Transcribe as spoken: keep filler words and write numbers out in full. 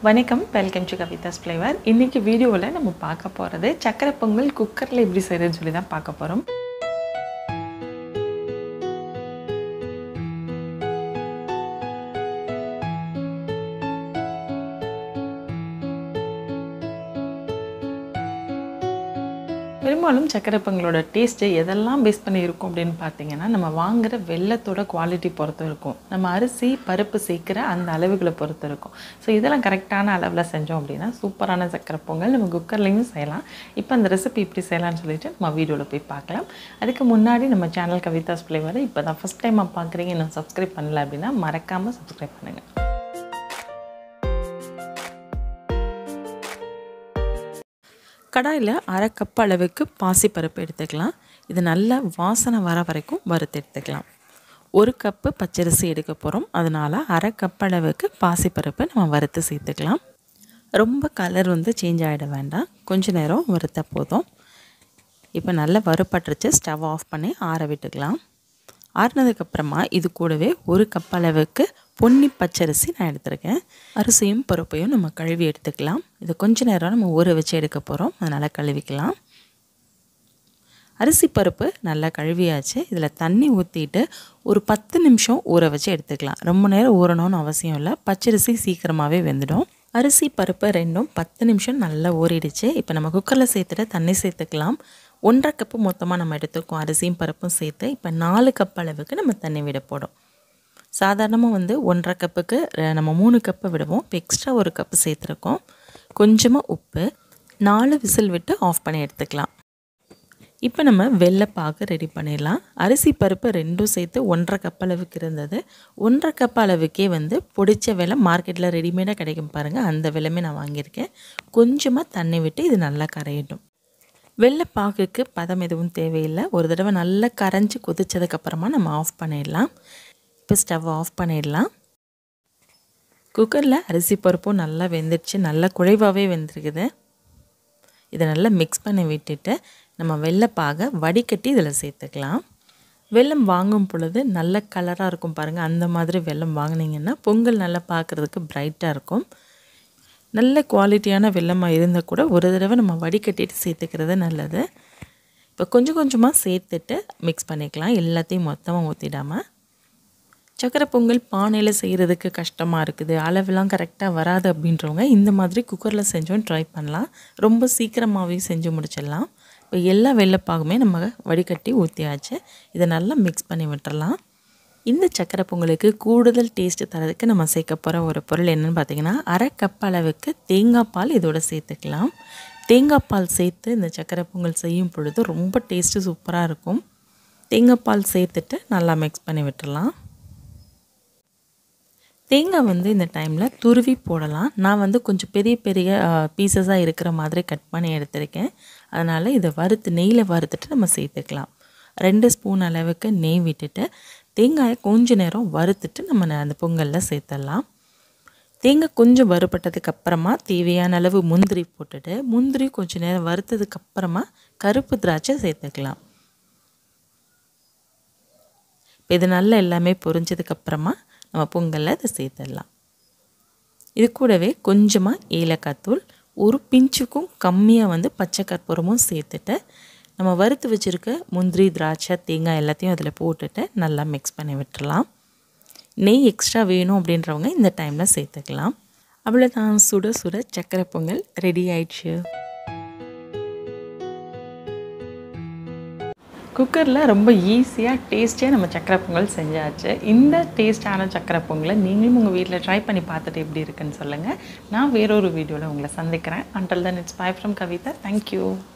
வணக்கம், welcome to Kavidas flavour. இன்றைக்கி வீடியோவில் நம்ம பார்க்க போகிறது சக்கரை பொங்கல் குக்கரில் எப்படி செய்கிறதுன்னு சொல்லி தான் பார்க்க போகிறோம். பெரும்பாலும் சக்கரை பொங்கலோட டேஸ்ட்டு எதெல்லாம் பேஸ் பண்ணி இருக்கும் அப்படின்னு பார்த்தீங்கன்னா, நம்ம வாங்குகிற வெல்லத்தோட குவாலிட்டி பொறுத்து இருக்கும், நம்ம அரிசி பருப்பு சேர்க்குற அந்த அளவுகளை பொறுத்து இருக்கும். ஸோ இதெல்லாம் கரெக்டான அளவில் செஞ்சோம் அப்படின்னா சூப்பரான சக்கரை பொங்கல் நம்ம குக்கர்லேயும் செய்யலாம். இப்போ அந்த ரெசிபி இப்படி செய்யலாம்னு சொல்லிட்டு நம்ம வீடியோவில் போய் பார்க்கலாம். அதுக்கு முன்னாடி நம்ம சேனல் கவிதாஸ் ஃப்ளேவரை இப்போ தான் ஃபஸ்ட் டைமாக பார்க்குறீங்க, இன்னும் சப்ஸ்கிரைப் பண்ணல அப்படின்னா மறக்காமல் சப்ஸ்கிரைப் பண்ணுங்கள். கடாயில் அரை கப் அளவுக்கு பாசிப்பருப்பு எடுத்துக்கலாம். இது நல்ல வாசனை வர வரைக்கும் வறுத்து எடுத்துக்கலாம். ஒரு கப்பு பச்சரிசி எடுக்க போகிறோம், அதனால் அரை கப் அளவுக்கு பாசிப்பருப்பு நம்ம வறுத்து சேர்த்துக்கலாம். ரொம்ப கலர் வந்து சேஞ்ச் ஆகிட வேண்டாம், கொஞ்சம் நேரம் வறுத்த போதும். இப்போ நல்லா வறுப்பட்டுருச்சு, ஸ்டவ் ஆஃப் பண்ணி ஆற விட்டுக்கலாம். ஆறினதுக்கப்புறமா இது கூடவே ஒரு கப் அளவுக்கு பொன்னி பச்சரிசி நான் எடுத்துருக்கேன். அரிசியும் பருப்பையும் நம்ம கழுவி எடுத்துக்கலாம். இது கொஞ்ச நேரம் நம்ம ஊற வச்சு எடுக்க போகிறோம், அதனால் கழுவிக்கலாம். அரிசி பருப்பு நல்லா கழுவியாச்சு. இதில் தண்ணி ஊற்றிட்டு ஒரு பத்து நிமிஷம் ஊற வச்சு எடுத்துக்கலாம். ரொம்ப நேரம் ஊறணும்னு அவசியம் இல்லை, பச்சரிசி சீக்கிரமாகவே வெந்துடும். அரிசி பருப்பு ரெண்டும் பத்து நிமிஷம் நல்லா ஊறிடுச்சு. இப்போ நம்ம குக்கரில் சேர்த்துட்டு தண்ணி சேர்த்துக்கலாம். ஒன்றரை கப்பு மொத்தமாக நம்ம எடுத்துருக்கோம், அரிசியும் பருப்பும் சேர்த்து. இப்போ நாலு கப் அளவுக்கு நம்ம தண்ணி விட போடும். சாதாரணமாக வந்து ஒன்றரை கப்புக்கு நம்ம மூணு கப்பு விடுவோம், இப்போ எக்ஸ்ட்ரா ஒரு கப்பு சேர்த்துருக்கோம். கொஞ்சமாக உப்பு, நாலு விசில் விட்டு ஆஃப் பண்ணி எடுத்துக்கலாம். இப்போ நம்ம வெள்ளைப்பாகு ரெடி பண்ணிடலாம். அரிசி பருப்பு ரெண்டும் சேர்த்து ஒன்றரை கப் அளவுக்கு இருந்தது. ஒன்றரை கப் அளவுக்கே வந்து பொடிச்ச வெல்லம் மார்க்கெட்டில் ரெடிமேடாக கிடைக்கும் பாருங்கள், அந்த வெல்லமே நான் வாங்கியிருக்கேன். கொஞ்சமாக தண்ணி விட்டு இது நல்லா கரையட்டும். வெள்ளைப்பாகுக்கு பதம் எதுவும் தேவையில்லை. ஒரு தடவை நல்லா கரைஞ்சி கொதிச்சதுக்கப்புறமா நம்ம ஆஃப் பண்ணிடலாம். இப்போ ஸ்டவ் ஆஃப் பண்ணிடலாம். குக்கரில் அரிசி பருப்பும் நல்லா வெந்துடுச்சு, நல்லா குழைவாகவே வெந்திருக்குது. இதை நல்லா மிக்ஸ் பண்ணி விட்டுட்டு நம்ம வெள்ளைப்பாகை வடிகட்டி இதில் சேர்த்துக்கலாம். வெல்லம் வாங்கும் பொழுது நல்ல கலராக இருக்கும் பாருங்கள், அந்த மாதிரி வெல்லம் வாங்கினீங்கன்னா பொங்கல் நல்லா பார்க்குறதுக்கு பிரைட்டாக இருக்கும். நல்ல குவாலிட்டியான வெல்லமாக இருந்தால் கூட ஒரு தடவை நம்ம வடிகட்டிட்டு சேர்த்துக்கிறது நல்லது. இப்போ கொஞ்சம் கொஞ்சமாக சேர்த்துட்டு மிக்ஸ் பண்ணிக்கலாம், எல்லாத்தையும் மொத்தமாக ஊற்றிடாமல். சக்கரை பொங்கல் பானையில் செய்கிறதுக்கு கஷ்டமாக இருக்குது, அளவெல்லாம் கரெக்டாக வராது அப்படின்றவங்க இந்த மாதிரி குக்கரில் செஞ்சோம் ட்ரை பண்ணலாம். ரொம்ப சீக்கிரமாகவே செஞ்சு முடிச்சிடலாம். இப்போ எல்லா வெள்ளைப்பாகுமே நம்ம வடிகட்டி ஊற்றியாச்சு. இதை நல்லா மிக்ஸ் பண்ணி விட்டுறலாம். இந்த சக்கரை பொங்கலுக்கு கூடுதல் டேஸ்ட்டு தரதுக்கு நம்ம சேர்க்க போகிற ஒரு பொருள் என்னென்னு பார்த்தீங்கன்னா, அரை கப் அளவுக்கு தேங்காய் பால் இதோட சேர்த்துக்கலாம். தேங்காய் பால் சேர்த்து இந்த சக்கரை பொங்கல் செய்யும் பொழுது ரொம்ப டேஸ்ட்டு சூப்பராக இருக்கும். தேங்காய் பால் சேர்த்துட்டு நல்லா மிக்ஸ் பண்ணி விட்டுடலாம். தேங்காய் வந்து இந்த டைமில் துருவி போடலாம். நான் வந்து கொஞ்சம் பெரிய பெரிய பீசஸாக இருக்கிற மாதிரி கட் பண்ணி எடுத்திருக்கேன். அதனால் இதை வறுத்து நெய்யில் வறுத்துட்டு நம்ம சேர்த்துக்கலாம். ரெண்டு ஸ்பூன் அளவுக்கு நெய் விட்டுட்டு தேங்காயை கொஞ்சம் நேரம் வறுத்துட்டு நம்ம அந்த பொங்கலில் சேர்த்துடலாம். தேங்காய் கொஞ்சம் வறுபட்டதுக்கப்புறமா தேவையான அளவு முந்திரி போட்டுட்டு முந்திரி கொஞ்சம் நேரம் வறுத்ததுக்கப்புறமா கருப்பு திராட்சை சேர்த்துக்கலாம். இப்போ இது நல்லா எல்லாமே பொரிஞ்சதுக்கப்புறமா நம்ம பொங்கலில் இதை சேர்த்துடலாம். இது கூடவே கொஞ்சமாக ஏலக்காய் தூள், ஒரு பிஞ்சுக்கும் கம்மியாக வந்து பச்சை கற்பூரமும் சேர்த்துட்டு நம்ம வறுத்து வச்சுருக்க முந்திரி திராட்சை தேங்காய் எல்லாத்தையும் அதில் போட்டுட்டு நல்லா மிக்ஸ் பண்ணி விட்டுறலாம். நெய் எக்ஸ்ட்ரா வேணும் அப்படின்றவங்க இந்த டைமில் சேர்த்துக்கலாம். அவ்வளோதான், சுட சுட சக்கரை பொங்கல் ரெடி ஆயிடுச்சு. குக்கரில் ரொம்ப ஈஸியாக டேஸ்டியாக நம்ம சக்கரை பொங்கல் செஞ்சாச்சு. இந்த டேஸ்டான சக்கரை பொங்கலை நீங்களும் உங்கள் வீட்டில் ட்ரை பண்ணி பார்த்துட்டு எப்படி இருக்குன்னு சொல்லுங்கள். நான் வேறொரு வீடியோவில் உங்களை சந்திக்கிறேன். Until then it's bye from Kavitha. Thank you.